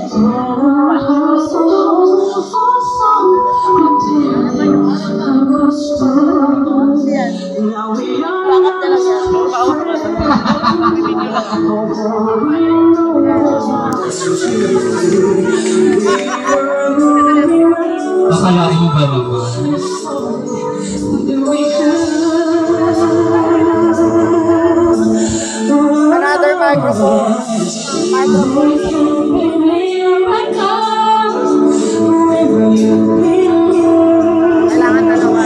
Akalain mo ba naman? Another microphone. Kailangan dalawa.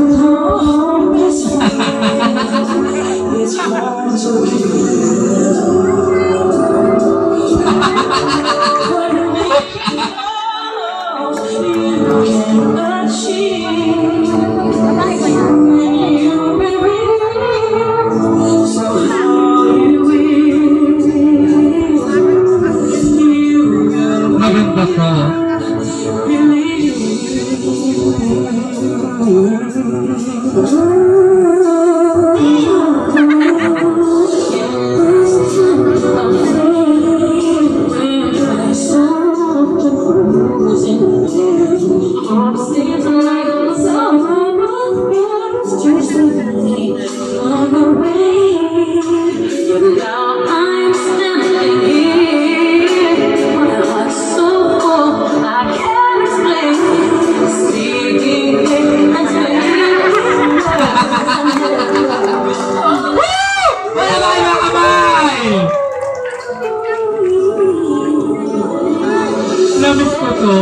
Maganda ka. Namiss ko to.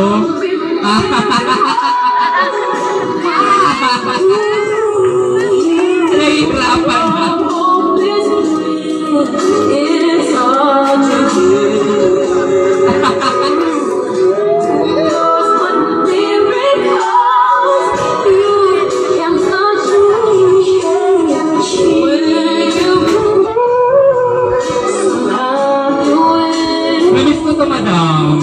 Nahihirapan na. Namiss ko to, madam.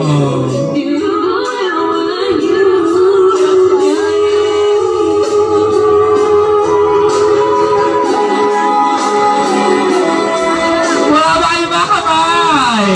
Wala ba kayo mga kamay?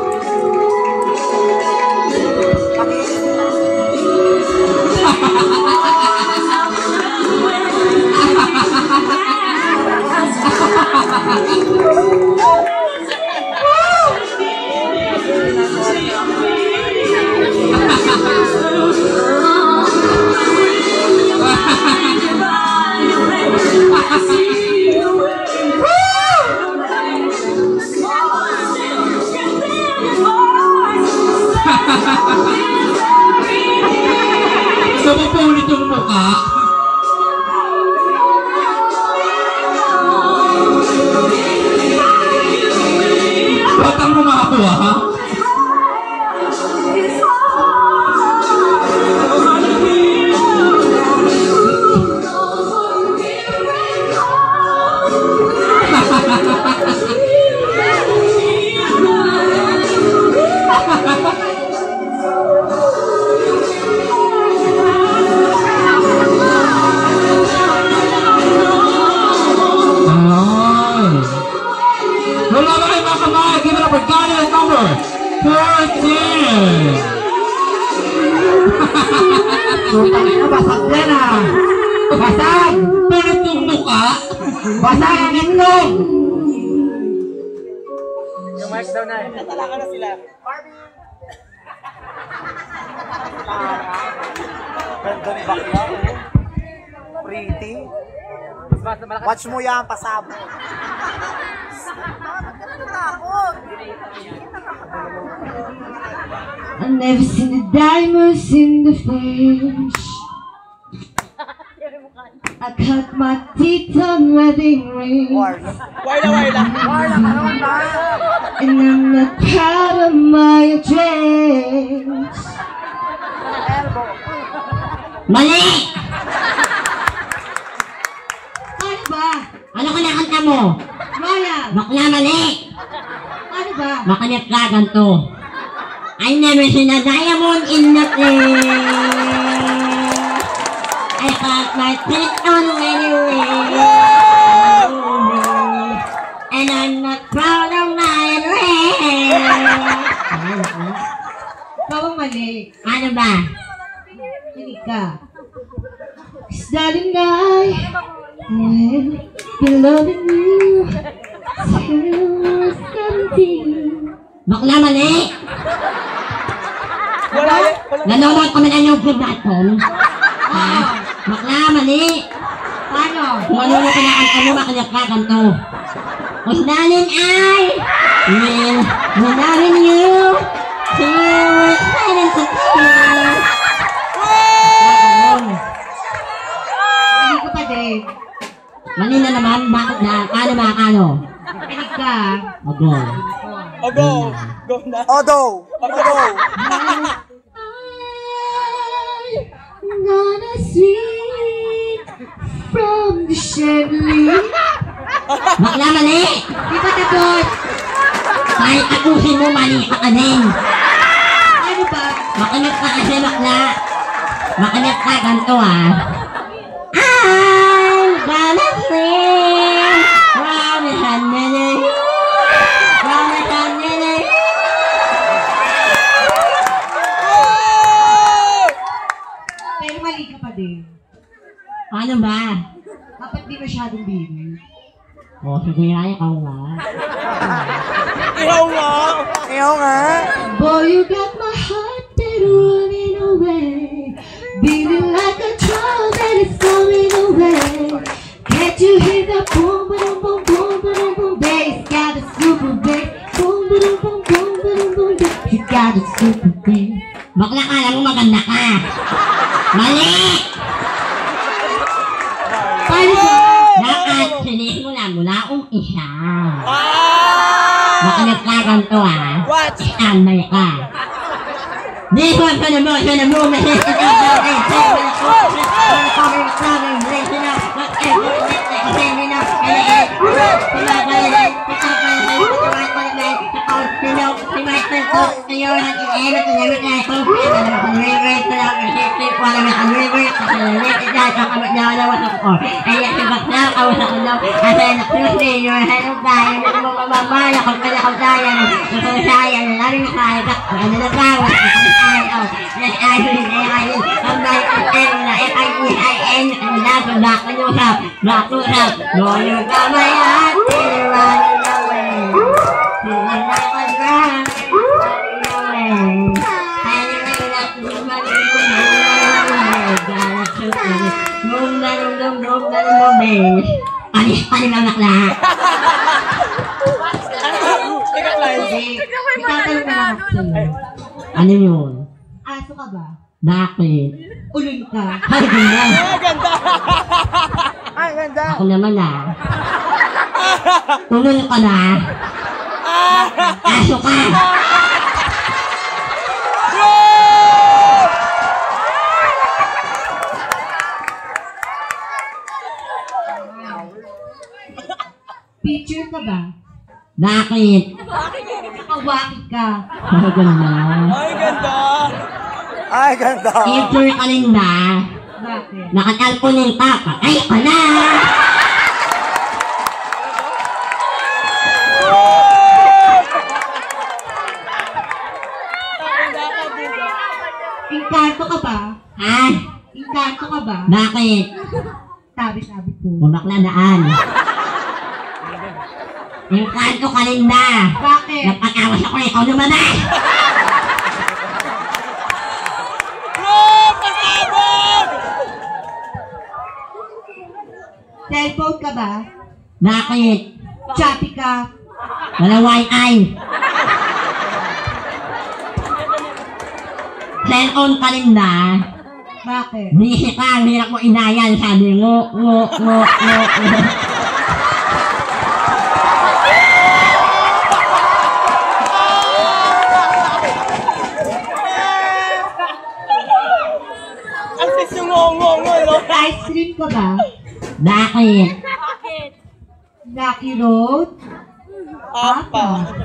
Napupulit yung mukha. Batang kumakuha, ha? Wala ba kayo mga kamay? Give it up for Daniel number 14! Sutang ina, basag yan ah! Basag! Pulit yung mukha? Basag ang itlog! Yung mic daw na eh. Natalakan na sila. Ganda ni bakla. Pretty. Watch mo yan, pasabo. I've never seen the diamonds in the flesh. I cut my teeth on wedding rings. Warla. Warla, ka naman ba? And I'm not proud of my address. Mali! Ano ba? Ano kinakanta mo? Ryan, Bakla mali! ano ba? Makanit ka ganito. I never seen a diamond in the flesh. I cut my teeth on wedding rings. And I'm not proud of my address. Ikaw ang mali. Ano ba? Hindi ka. 'Cause darling, I will be loving you till 17. Bakla mali! Wala. Nanonood kami ng YouTube natin. Ha? Bakla mali! Paano? Kung ano mo kinakanta mo, makinig ka ganito. Kung darling I will be loving you till 17. Hindi ko pa din. Mali na naman, bakit na? Ano ba, ano? Pinig ka. Ogo. O, go. Go na. Odo. Odo. I'm gonna sweet from the chandelier. Bakla mali! Di ba na doon? Kahit tapusin mo, mali ka din. Ano ba? Makinig ka kasi, bakla. Makinig ka, ganito I'm gonna sing from the chandelier. From the chandelier. Pero mali ka pa din. Ano ba? Dapat di masyadong bilis. O, sige nga, ikaw nga. Ihaw nga. Ihaw nga. Boy, you got my heart that running away. Beating like a drum that is coming away. Can't you hear that boom, boom, boom, boom, boom, boom, bass? Got a super bass. Boom, boom, boom, boom, boom, boom, bass. You got a super bass. Bakla ka lang mo, maganda ka. Mali! Paano ba? Dapat sinihin mo lang mula umpisa. Ah! Makinig ka ganito What? Standby ka. Di ko sa namo, Panis ang nakla. Ikaw lang. Itatanong na lang ako sa'yo. Ano yun? Aso ka ba? Bakit? Ulol ka. Ay, ganda. Ay, ganda. Ay, ganda. Ako naman Tulol ka na. Aso ka. Picture ka ba? Bakit? Kawaki ka. Ay, ganda. Ay, ganda. Ay, ganda. Picture ka rin ba? Bakit? Nakatalpunin ka. Patay ka na. Inkanto ka ba? Ha? Inkanto ka ba? Bakit? Sabi-sabi ko. Bumakladaan. Yung kanto ka rin na. Bakit? Napatawas ako, ikaw lumabas. Cellphone ka ba? Bakit? Choppy ka? Wala Wi-Fi. Cellphone ka rin na. Bakit? Busy ka, ang hirap mo inayan. Sabi ngo. Ang sis yung ngo, no? Ice cream ka ba? Bakit? Lucky Road? Apa.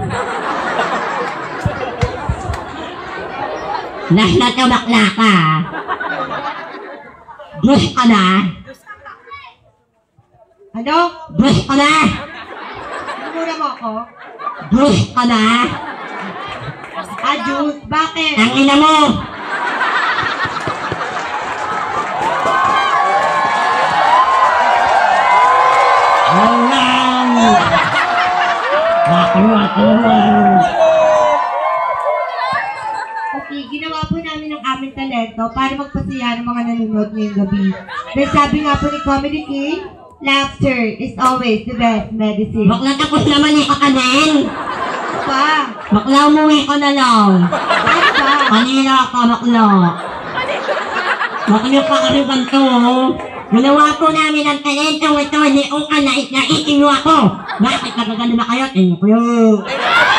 Nasa ka bakla ka. Bruce ka na. Ano? Bruce ka na. Mura mo ako? Bruce ka na. Juice. Bakit? Ang ina mo! Okay, ginawa po namin ang aming talento para magpasaya ng mga nanonood ngayong gabi. Dahil sabi nga po ni Comedy King, laughter is always the best medicine. Bakla tapos naman yung kakanin! Ano ba? Bakla umuwi ko na lang! Ano ba? Kanina ka, bakla! Bakla pa kami ganito, oh! Ginawa po namin ang talentong ito, hindi ko ka naitin mo ako! Bakit nagagano na kayo? Tingin ko yun!